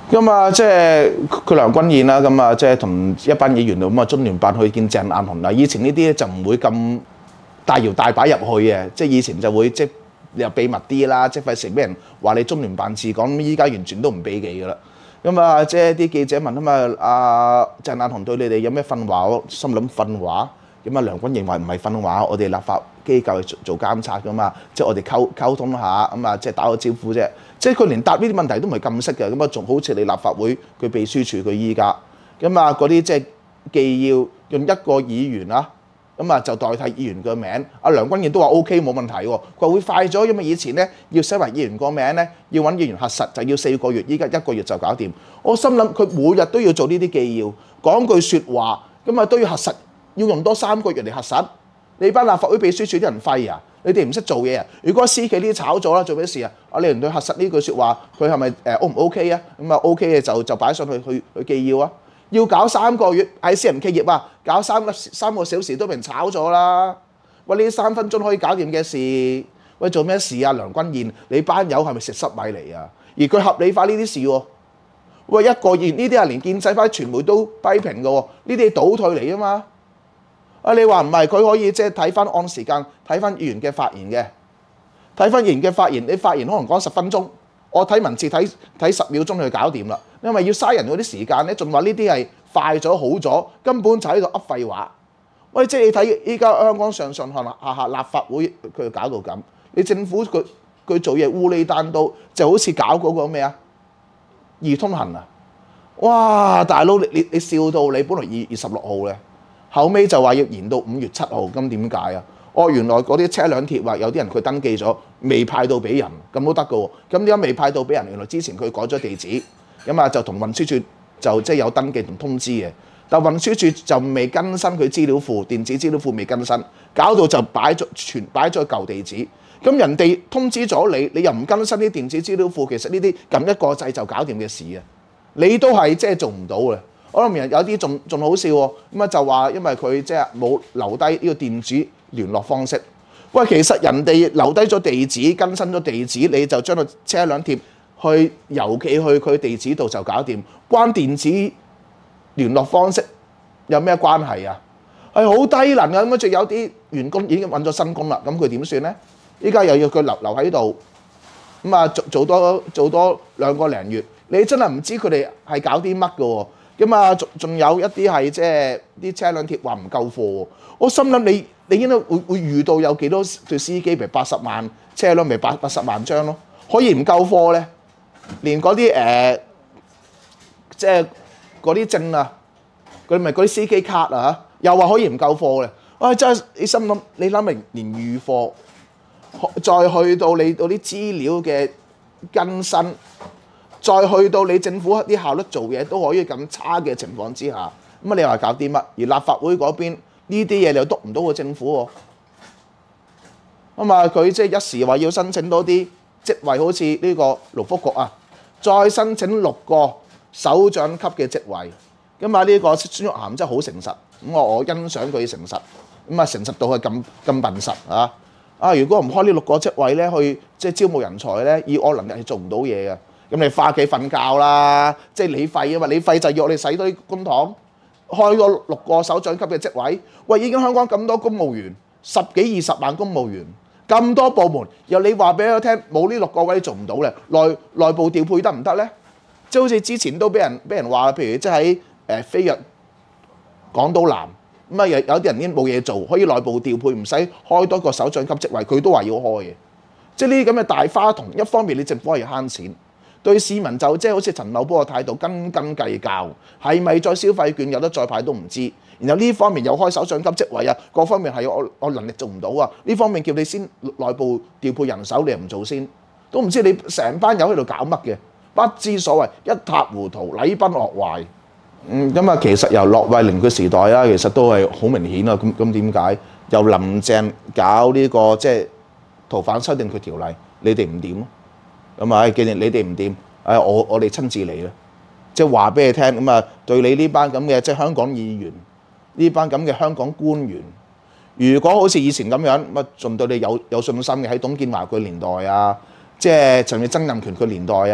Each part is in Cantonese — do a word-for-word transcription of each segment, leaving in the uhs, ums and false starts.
咁啊，即係佢梁君彥啦，咁啊，即係同一班議員咁啊，中聯辦去見鄭雁雄啦。以前呢啲就唔會咁大搖大擺入去嘅，即係以前就會即係又秘密啲啦，即係費事俾人話你中聯辦治港。咁依家完全都唔避忌噶啦。咁啊，即係啲記者問啊嘛，阿鄭雁雄對你哋有咩訓話？我心諗訓話。咁啊，梁君彥話唔係訓話，我哋立法機構去做監察噶嘛，即係我哋溝溝通下，咁啊，即係打個招呼啫。即係佢連答呢啲問題都唔係咁識嘅，咁啊，仲好似你立法會佢秘書處佢依家，咁啊嗰啲即係既要用一個議員啊，咁啊就代替議員嘅名。阿梁君彥都話 O K 冇問題喎，佢話會快咗，因為以前咧要寫埋議員個名咧，要揾議員核實就要四個月，依家一個月就搞掂。我心諗佢每日都要做呢啲既要，講句説話，咁啊都要核實。要用多三個月嚟核實，你班立法會秘書處啲人廢啊！你哋唔識做嘢啊！如果私企呢啲炒咗啦，做咩事啊？啊，你唔對核實呢句説話，佢係咪誒 O 唔 O K 啊？咁啊 O K 嘅就就擺上去去去記要啊！要搞三個月喺私人企業啊，搞三個三個小時都俾人炒咗啦！喂，呢三分鐘可以搞掂嘅事，喂做咩事啊？梁君彥，你班友係咪食濕米嚟啊？而佢合理化呢啲事喎，喂一個月呢啲係連建制派傳媒都批評嘅喎，呢啲係倒退嚟啊嘛！啊！你話唔係佢可以即係睇翻按時間睇翻議員嘅發言嘅，睇翻議員嘅發言，你發言可能講十分鐘，我睇文字睇睇十秒鐘就搞掂啦。因為要嘥人嗰啲時間咧，仲話呢啲係快咗好咗，根本就喺度噏廢話。喂，即係你睇依家香港上上下下下立法會佢搞到咁，你政府佢佢做嘢烏里單刀，就好似搞嗰個咩啊易通行啊！哇，大佬你你你笑到你本來二二十六號咧。後尾就話要延到五月七號，咁點解啊？哦，原來嗰啲車輛貼話有啲人佢登記咗，未派到俾人，咁都得嘅喎。咁點解未派到俾人？原來之前佢改咗地址，咁啊就同運輸署就即係有登記同通知嘅。但運輸署就未更新佢資料庫，電子資料庫未更新，搞到就擺咗全擺咗舊地址。咁人哋通知咗你，你又唔更新啲電子資料庫，其實呢啲撳一個掣就搞掂嘅事啊！你都係即係做唔到嘅。我諗有啲仲仲好笑喎，咁啊就話因為佢即係冇留低呢個電子聯絡方式。喂，其實人哋留低咗地址，更新咗地址，你就將個車輛貼去郵寄去佢地址度就搞掂，關電子聯絡方式有咩關係啊？係好低能啊！咁啊，仲有啲員工已經揾咗新工啦，咁佢點算咧？依家又要佢留留喺度，咁啊做做多做多兩個零月，你真係唔知佢哋係搞啲乜嘅喎。咁啊，仲仲有一啲係即係啲車輛貼話唔夠貨，我心諗你你應該會會遇到有幾多對司機，譬如八十萬車輛，咪八八十萬張咯，可以唔夠貨咧？連嗰啲誒即係嗰啲證啊，佢咪嗰啲司機卡啊，又話可以唔夠貨咧？哇！真係你心諗，你諗明連預貨，再去到你嗰啲資料嘅更新。再去到你政府啲效率做嘢都可以咁差嘅情況之下，咁啊你話搞啲乜？而立法會嗰邊呢啲嘢你又督唔到個政府喎。咁啊佢即係一時話要申請多啲職位，好似呢個勞福局啊，再申請六個首長級嘅職位。咁啊呢個孫玉菡真係好誠實，咁我我欣賞佢誠實，咁啊誠實到係咁咁笨實啊！啊如果唔開呢六個職位咧，去即係招募人才咧，以我能力係做唔到嘢嘅。咁你返屋企瞓覺啦，即係你廢啊嘛！你廢就要我哋使多啲公帑，開個六個首長級嘅職位。喂，已經香港咁多公務員，十幾二十萬公務員，咁多部門，又你話俾我聽，冇呢六個位做唔到咧，內內部調配得唔得咧？即係好似之前都俾人俾人話，譬如即係喺誒飛躍港島南咁啊，有有啲人已經冇嘢做，可以內部調配，唔使開多個首長級職位，佢都話要開嘅。即係呢啲咁嘅大花筒，一方面你政府可以慳錢。對市民就即係好似陳茂波嘅態度，斤斤計較，係咪再消費券有得再派都唔知。然後呢方面又開首長級職位啊，各方面係我我能力做唔到啊。呢方面叫你先內部調配人手，你又唔做先，都唔知你成班友喺度搞乜嘅，不知所謂，一塌糊塗，禮崩樂壞。嗯，咁啊，其實由駱惠寧嘅時代啊，其實都係好明顯啊。咁咁點解由林鄭搞呢個即係逃犯修訂佢條例，你哋唔掂咯？咁啊！既然你哋唔掂，誒我我哋親自嚟啦，即係話俾你聽咁啊！對你呢班咁嘅即係香港議員，呢班咁嘅香港官員，如果好似以前咁樣，咁啊仲對你有有信心嘅，喺董建華佢年代啊，即係甚至曾蔭權佢年代啊，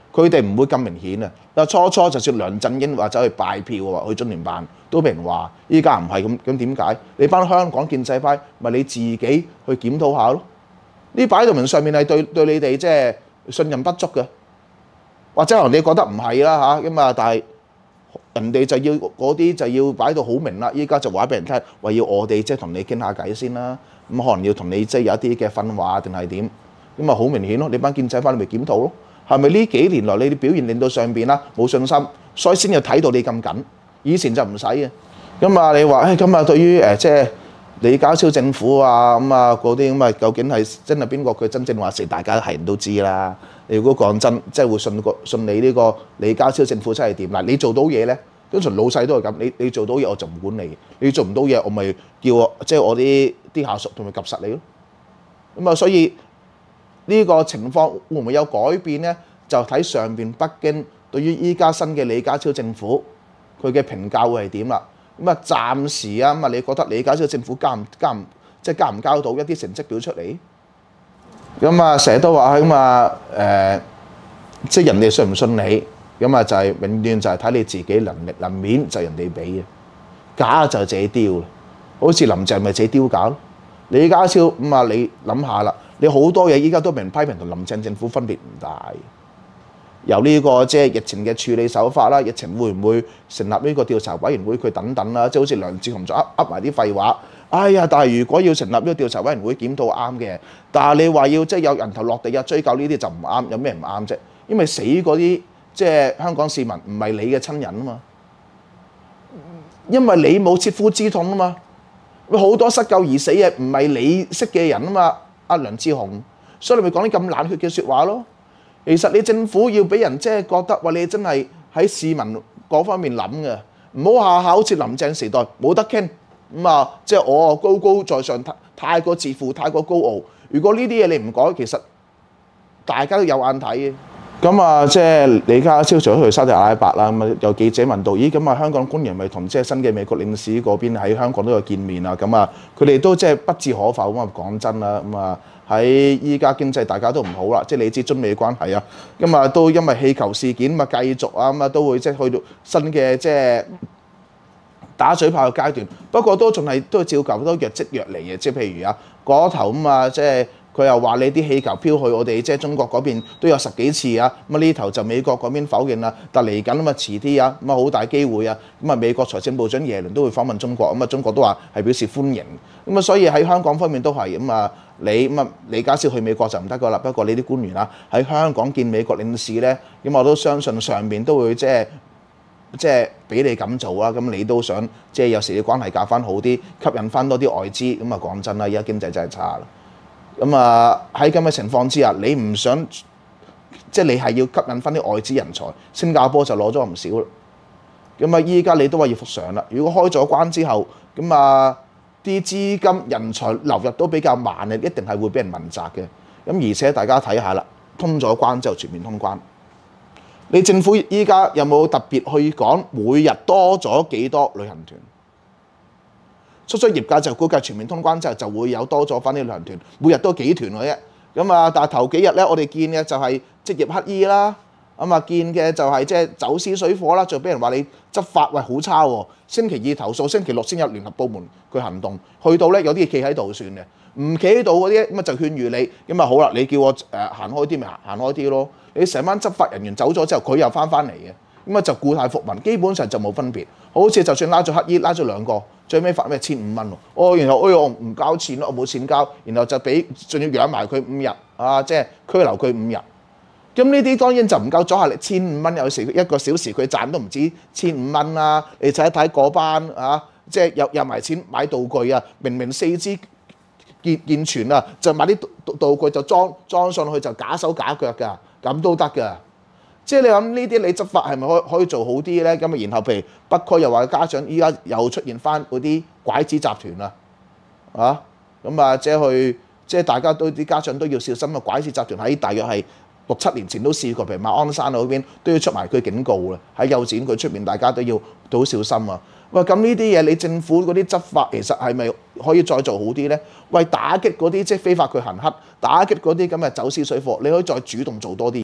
佢哋唔會咁明顯啊！嗱，初初就算梁振英話走去拜票喎，去中聯辦都俾人話，依家唔係咁，咁點解？你班香港建制派咪你自己去檢討下咯？呢擺到明上面係對對你哋即係信任不足嘅，或者可能你覺得唔係啦嚇咁啊，但係人哋就要嗰啲就要擺到好明啦。依家就話俾人聽，話要我哋即係同你傾下偈先啦。咁可能要同你即係有一啲嘅訓話定係點？咁啊好明顯咯，你班建制派你咪檢討咯。係咪呢幾年來你哋表現令到上邊啦冇信心，所以先要睇到你咁緊？以前就唔使嘅。咁啊，你話誒咁啊，對於誒即係李家超政府啊咁啊嗰啲咁啊，究竟係真係邊個佢真正話事？大家係人都知啦。你如果講真，即係會信個信你呢個李家超政府真係點？嗱，你做到嘢咧，通常老細都係咁。你你做到嘢我就唔管你，你做唔到嘢我咪叫我即係我啲啲下屬同佢及實你咯。咁啊，所以。呢個情況會唔會有改變呢？就睇上邊北京對於依家新嘅李家超政府佢嘅評價會係點啦？咁啊，暫時啊咁啊，你覺得李家超政府交唔交唔即係交唔交到一啲成績表出嚟？咁啊，成日都話咁啊誒，即係人哋信唔信你？咁啊就係永遠就係睇你自己能力能面就係人哋俾嘅，假就自己丟啦。好似林鄭咪自己丟搞咯。李家超咁啊，你諗下啦。你好多嘢依家都俾人批評同林鄭政府分別唔大，由呢個即係疫情嘅處理手法啦，疫情會唔會成立呢個調查委員會佢等等啦，即係好似梁智鴻就噏噏埋啲廢話。哎呀，但係如果要成立呢個調查委員會檢討啱嘅，但係你話要即係有人頭落地啊追究呢啲就唔啱，有咩唔啱啫？因為死嗰啲即係香港市民唔係你嘅親人啊嘛，因為你冇切膚之痛啊嘛，好多失救而死嘅唔係你識嘅人啊嘛。阿梁智鴻，所以你咪講啲咁冷血嘅説話咯。其實你政府要俾人即係覺得話你真係喺市民嗰方面諗嘅，唔好下下好似林鄭時代冇得傾咁啊！即係我高高在上，太太過自負，太過高傲。如果呢啲嘢你唔改，其實大家都有眼睇嘅。咁啊，即係李家超除咗去沙特阿拉伯啦，咁啊有記者問到：咦，咁啊香港官員咪同即係新嘅美國領事嗰邊喺香港都有見面啊？咁啊，佢哋都即係不置可否咁啊！講真啦，咁啊喺依家經濟大家都唔好啦，即係你知中美關係啊，咁啊都因為氣球事件咁啊繼續啊，咁啊都會即係去到新嘅即係打嘴炮嘅階段。不過都仲係都照舊都若即若離嘅，即係譬如啊嗰頭咁啊，即係。佢又話你啲氣球飄去我哋即係中國嗰邊都有十幾次啊，咁啊呢頭就美國嗰邊否認啦，但嚟緊啊嘛遲啲啊，咁啊好大機會啊，咁啊美國財政部長耶倫都會訪問中國，咁啊中國都話係表示歡迎，咁啊所以喺香港方面都係咁啊，你咁啊李家超去美國就唔得噶啦，不過你啲官員啊喺香港見美國領事咧，咁我都相信上邊都會即係即係俾你咁做啊，咁你都想即係有時啲關係搞翻好啲，吸引翻多啲外資，咁啊講真啦，而家經濟真係差啦。咁啊喺咁嘅情況之下，你唔想即係你係要吸引翻啲外資人才，新加坡就攞咗唔少啦。咁啊依家你都話要復常啦。如果開咗關之後，咁啊啲資金人才流入都比較慢嘅，一定係會俾人問責嘅。咁而且大家睇下啦，通咗關之後全面通關，你政府依家有冇特別去講每日多咗幾多旅行團？出咗業界就估計全面通關之後就會有多咗翻啲旅行團，每日都幾團嘅啫。咁啊，但係頭幾日咧，我哋見嘅就係職業乞衣啦，咁啊見嘅就係即係走私水貨啦，就俾人話你執法喂好差喎。星期二投訴，星期六先有聯合部門佢行動，去到咧有啲企喺度算嘅，唔企喺度嗰啲咁啊就勸喻你，咁啊好啦，你叫我誒行開啲咪行開啲咯。你成班執法人員走咗之後，佢又翻翻嚟嘅。咁啊就故態復萌，基本上就冇分別。好似就算拉咗乞衣，拉咗兩個，最尾罰咩千五蚊喎？哦，然後哎我唔交錢咯，我冇錢交，然後就俾仲要養埋佢五日啊，即係拘留佢五日。咁呢啲當然就唔夠阻嚇力，千五蚊有時一個小時佢賺都唔止千五蚊啦。你睇一睇嗰班啊，即係入入埋錢買道具啊，明明四肢健健全啊，就買啲道具就裝裝上去就假手假腳㗎，咁都得㗎。即係你諗呢啲你執法係咪可以可以做好啲咧？咁啊，然後譬如北區又話家長依家又出現翻嗰啲拐子集團啦，啊咁啊，即係去即係大家都啲家長都要小心啊！拐子集團喺大約係六七年前都試過，譬如馬鞍山嗰邊都要出埋佢警告啦。喺幼稚園佢出面，大家都要都好小心啊！喂，咁呢啲嘢你政府嗰啲執法其實係咪可以再做好啲咧？為打擊嗰啲即係非法佢行乞，打擊嗰啲咁嘅走私水貨，你可以再主動做多啲。